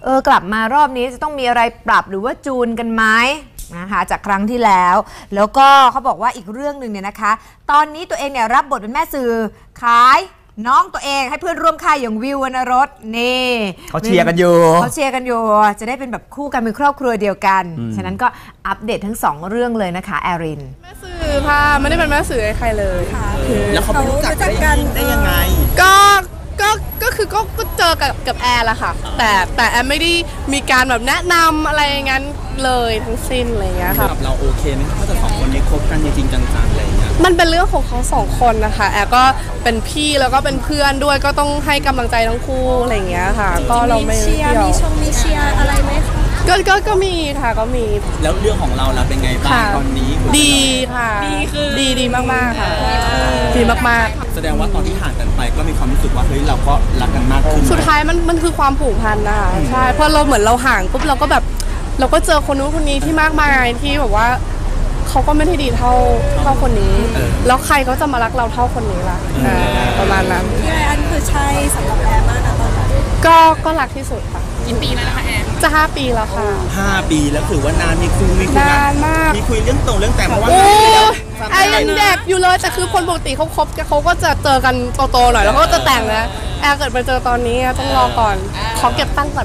กลับมารอบนี้จะต้องมีอะไรปรับหรือว่าจูนกันไหมนะคะจากครั้งที่แล้วก็เขาบอกว่าอีกเรื่องหนึ่งเนี่ยนะคะตอนนี้ตัวเองเนี่ยรับบทเป็นแม่สื่อขายน้องตัวเองให้เพื่อนร่วมค่ายอย่างวิววรรณรสนี่เขาเชียร์กันอยู่จะได้เป็นแบบคู่กันเป็นครอบครัวเดียวกันฉะนั้นก็อัปเดตทั้ง2เรื่องเลยนะคะแอรินแม่สื่อค่ะไม่ได้เป็นแม่สื่อใครเลยแล้วเขาไปรู้จักกันได้ยังไงก็คือก็เจอกับแอร์ละค่ะแต่แอร์ไม่ได้มีการแบบแนะนำอะไรงั้นเลยทั้งสิ้นอะไรเงี้ยค่ะเราโอเคไหมถ้าจะ2 คนนี้คบกันจริงๆจังๆอะไรเงี้ยมันเป็นเรื่องของเขา2 คนนะคะแอร์ก็เป็นพี่แล้วก็เป็นเพื่อนด้วยก็ต้องให้กำลังใจทั้งคู่อะไรเงี้ยค่ะก็เราไม่มีเชียร์อะไรไหมคะก็มีค่ะก็มีแล้วเรื่องของเราล่ะเป็นไงบ้างตอนนี้ดีค่ะดีมากๆค่ะดีมากๆแสดงว่าตอนที่ห่างกันไปก็มีความรู้สึกว่าเฮ้ยเราก็รักกันมากขึ้นสุดท้ายมันคือความผูกพันนะคะใช่เพราะเราเหมือนเราห่างปุ๊บเราก็แบบเราก็เจอคนนู้นคนนี้ที่มากมายที่แบบว่าเขาก็ไม่ได้ดีเท่าคนนี้แล้วใครก็จะมารักเราเท่าคนนี้ล่ะประมาณนั้นพี่ไรอันคือใช่สำหรับแอร์มากนะตอนนี้ก็รักที่สุดค่ะกี่ปีแล้วนะคะแอร์จะ5 ปีแล้วค่ะ 5 ปีแล้วถือว่านานมีคุยนานมากมีคุยเรื่องแต่งเพราะว่าไอ้ยังเด็กอยู่เลยแต่คือคนปกติเขาคบเขาก็จะเจอกันโตๆหน่อยแล้วก็จะแต่งนะแอร์เกิดไปเจอตอนนี้ต้องรอก่อนขอเก็บตั้งก่อน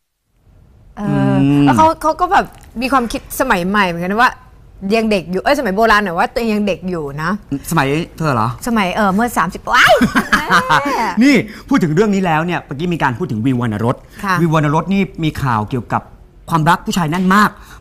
แล้วเขาก็แบบมีความคิดสมัยใหม่เหมือนกันว่ายังเด็กอยู่สมัยโบราณหน่อยว่าตัวเองยังเด็กอยู่นะสมัยเธอเหรอสมัยเมื่อ30ว้ายนี่พูดถึงเรื่องนี้แล้วเนี่ยเมื่อกี้มีการพูดถึงวิววรรณรสวิววรรณรสนี่มีข่าวเกี่ยวกับความรักผู้ชายแน่นมาก